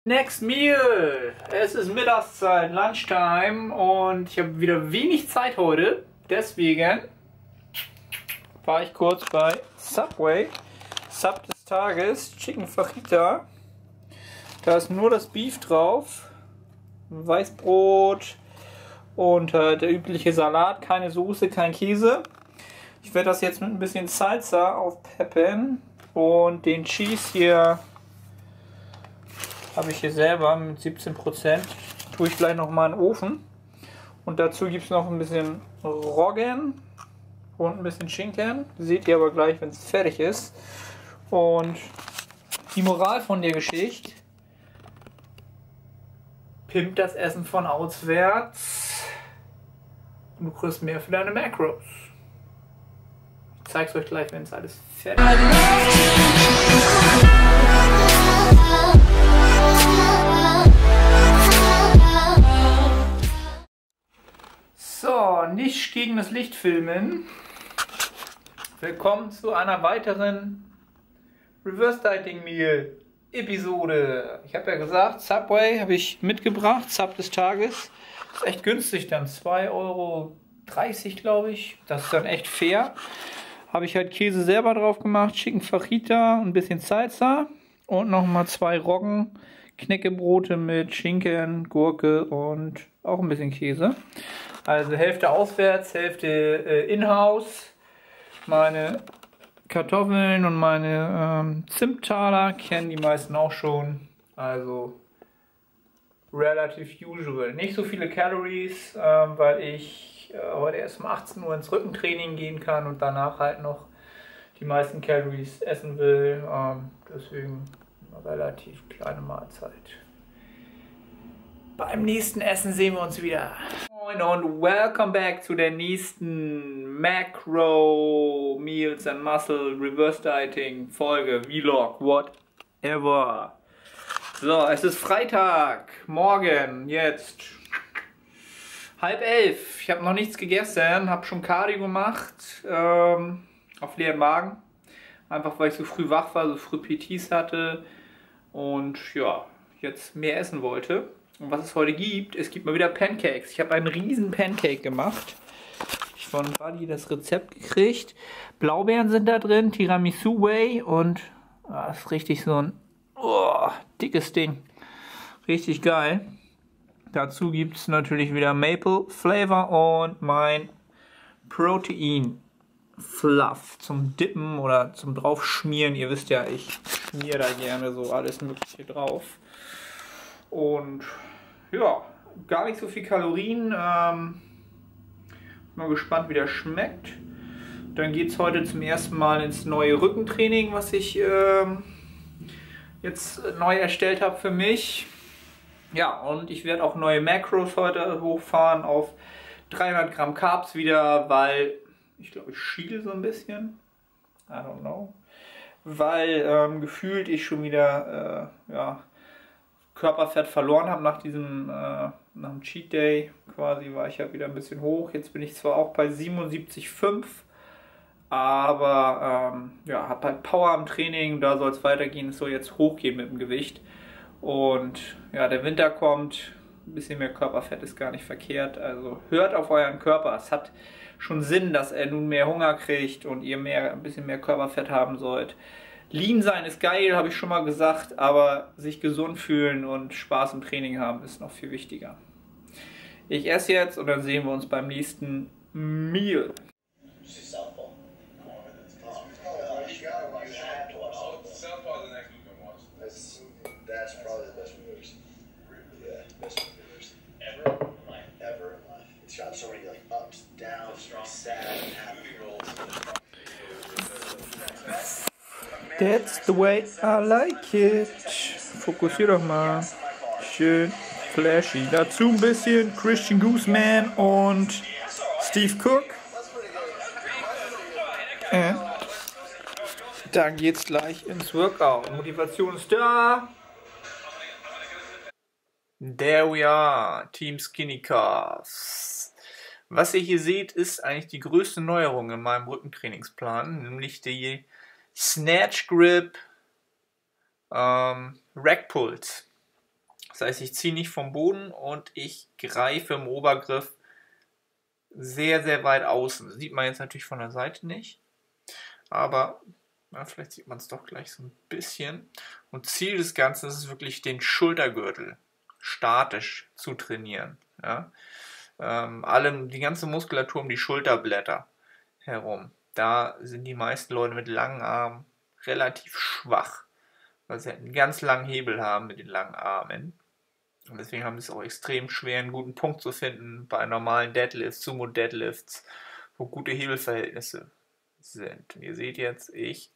Next Meal! Es ist Mittagszeit, Lunchtime und ich habe wieder wenig Zeit heute. Deswegen war ich kurz bei Subway. Sub des Tages, Chicken Fajita. Da ist nur das Beef drauf, Weißbrot und der übliche Salat, keine Soße, kein Käse. Ich werde das jetzt mit ein bisschen Salsa aufpeppen und den Cheese hier habe ich hier selber mit 17%. Tue ich gleich noch mal in den Ofen. Und dazu gibt es noch ein bisschen Roggen und ein bisschen Schinken. Seht ihr aber gleich, wenn es fertig ist. Und die Moral von der Geschichte: Pimpt das Essen von auswärts und du kriegst mehr für deine Macros. Ich zeige es euch gleich, wenn es alles fertig ist. So, nicht gegen das Licht filmen. Willkommen zu einer weiteren Reverse Dieting Meal Episode. Ich habe ja gesagt, Subway habe ich mitgebracht, Sub des Tages. Ist echt günstig dann, 2,30 € glaube ich. Das ist dann echt fair. Habe ich halt Käse selber drauf gemacht, Chicken Fajita und ein bisschen Salsa. Und nochmal 2 Roggen, Knäckebrote mit Schinken, Gurke und auch ein bisschen Käse. Also Hälfte auswärts, Hälfte in-house. Meine Kartoffeln und meine Zimttaler kennen die meisten auch schon. Also relativ usual. Nicht so viele Calories, weil ich heute erst um 18 Uhr ins Rückentraining gehen kann und danach halt noch die meisten Calories essen will. Deswegen eine relativ kleine Mahlzeit. Beim nächsten Essen sehen wir uns wieder. Moin und welcome back zu der nächsten Macro Meals and Muscle Reverse Dieting Folge, Vlog, whatever. So, es ist Freitag, morgen, jetzt 10:30. Ich habe noch nichts gegessen, habe schon Cardio gemacht, auf leeren Magen. Einfach weil ich so früh wach war, so früh PTs hatte und ja, jetzt mehr essen wollte. Und was es heute gibt, es gibt mal wieder Pancakes. Ich habe einen riesen Pancake gemacht. Ich von Buddy das Rezept gekriegt. Blaubeeren sind da drin, Tiramisu Whey und das ist richtig so ein dickes Ding. Richtig geil. Dazu gibt es natürlich wieder Maple Flavor und mein Protein Fluff zum Dippen oder zum draufschmieren. Ihr wisst ja, ich schmiere da gerne so alles Mögliche drauf. Und ja, gar nicht so viel Kalorien. Mal gespannt, wie das schmeckt. Dann geht es heute zum ersten Mal ins neue Rückentraining, was ich jetzt neu erstellt habe für mich. Ja, und ich werde auch neue Macros heute hochfahren auf 300 Gramm Carbs wieder, weil ich glaube, ich schiele so ein bisschen. I don't know. Weil gefühlt ich schon wieder Körperfett verloren habe nach diesem nach dem Cheat Day. Quasi war ich ja wieder ein bisschen hoch. Jetzt bin ich zwar auch bei 77,5, aber habe halt Power im Training. Da soll es weitergehen. Es soll jetzt hochgehen mit dem Gewicht. Und ja, der Winter kommt. Ein bisschen mehr Körperfett ist gar nicht verkehrt. Also hört auf euren Körper. Es hat schon Sinn, dass er nun mehr Hunger kriegt und ihr ein bisschen mehr Körperfett haben sollt. Lean sein ist geil, habe ich schon mal gesagt, aber sich gesund fühlen und Spaß im Training haben ist noch viel wichtiger. Ich esse jetzt und dann sehen wir uns beim nächsten Meal. That's the way I like it. Fokussier doch mal. Schön flashy. Dazu ein bisschen Christian Gooseman und Steve Cook. Dann geht's gleich ins Workout. Motivation ist da. There we are. Team Skinny Cars. Was ihr hier seht, ist eigentlich die größte Neuerung in meinem Rückentrainingsplan, nämlich die Snatch Grip Rack Pulls. Das heißt, ich ziehe nicht vom Boden und ich greife im Obergriff sehr, sehr weit außen. Das sieht man jetzt natürlich von der Seite nicht, aber ja, vielleicht sieht man es doch gleich so ein bisschen. Und Ziel des Ganzen ist wirklich, den Schultergürtel statisch zu trainieren. Ja? Die ganze Muskulatur um die Schulterblätter herum. Da sind die meisten Leute mit langen Armen relativ schwach, weil sie einen ganz langen Hebel haben mit den langen Armen. Und deswegen haben sie es auch extrem schwer, einen guten Punkt zu finden bei normalen Deadlifts, Sumo-Deadlifts, wo gute Hebelverhältnisse sind. Und ihr seht jetzt, ich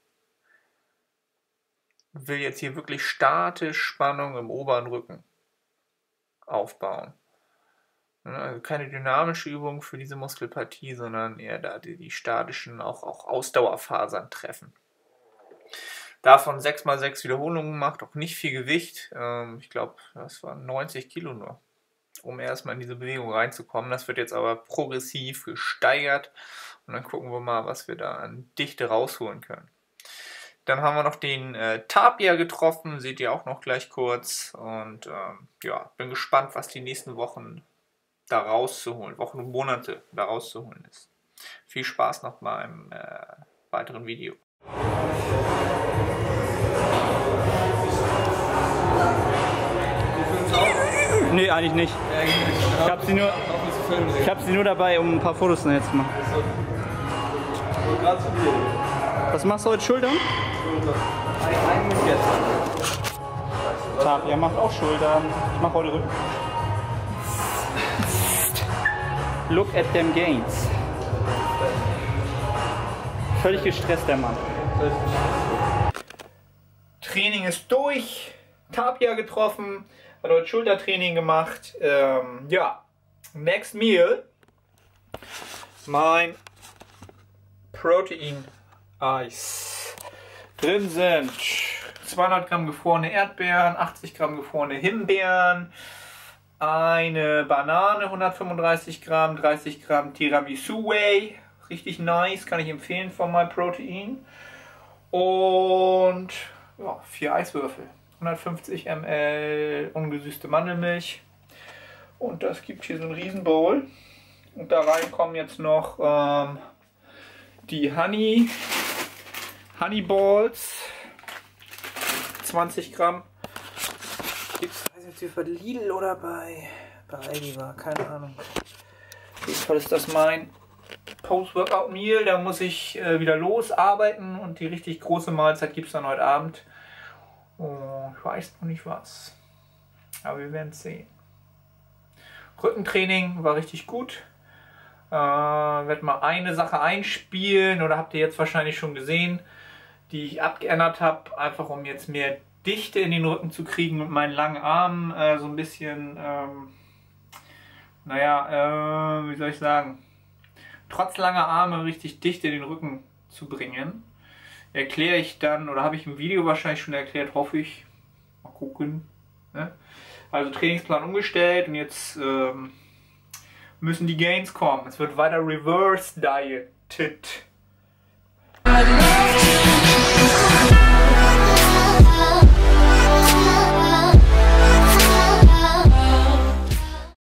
will jetzt hier wirklich statisch Spannung im oberen Rücken aufbauen. Also keine dynamische Übung für diese Muskelpartie, sondern eher da die statischen, auch Ausdauerfasern treffen. Davon 6x6 Wiederholungen gemacht, auch nicht viel Gewicht. Ich glaube, das waren 90 Kilo nur, um erstmal in diese Bewegung reinzukommen. Das wird jetzt aber progressiv gesteigert und dann gucken wir mal, was wir da an Dichte rausholen können. Dann haben wir noch den Tapia getroffen, seht ihr auch noch gleich kurz. Und ja, bin gespannt, was die nächsten Wochen da rauszuholen, Wochen und Monate da rauszuholen ist. Viel Spaß noch mal im weiteren Video. Nee, eigentlich nicht. Ich hab sie nur dabei, um ein paar Fotos nachher zu machen. Was machst du heute? Schultern? Eigentlich jetzt. Tapia macht auch Schultern. Ich mach heute Rücken. Look at them gains. Völlig gestresst, der Mann. Training ist durch. Tapia getroffen. Hat heute Schultertraining gemacht. Ja, next meal. Mein Protein Eis. Drin sind 200 Gramm gefrorene Erdbeeren, 80 Gramm gefrorene Himbeeren, eine Banane, 135 Gramm, 30 Gramm Tiramisu Whey. Richtig nice, kann ich empfehlen von MyProtein. Und ja, 4 Eiswürfel. 150 ml ungesüßte Mandelmilch. Und das gibt hier so einen riesen Bowl. Und da rein kommen jetzt noch die Honey Balls. 20 Gramm. Gibt's, weiß nicht, ob bei Lidl oder bei Aldi war, keine Ahnung. Auf jeden Fall ist das mein Post-Workout Meal. Da muss ich wieder losarbeiten und die richtig große Mahlzeit gibt es dann heute Abend. Oh, ich weiß noch nicht was. Aber wir werden es sehen. Rückentraining war richtig gut. Werde mal eine Sache einspielen, oder habt ihr jetzt wahrscheinlich schon gesehen, die ich abgeändert habe, einfach um jetzt mehr Dichte in den Rücken zu kriegen mit meinen langen Armen, so ein bisschen, wie soll ich sagen, trotz langer Arme richtig dicht in den Rücken zu bringen. Erkläre ich dann, oder habe ich im Video wahrscheinlich schon erklärt, hoffe ich. Mal gucken. Ne? Also Trainingsplan umgestellt und jetzt müssen die Gains kommen. Es wird weiter reverse dieted.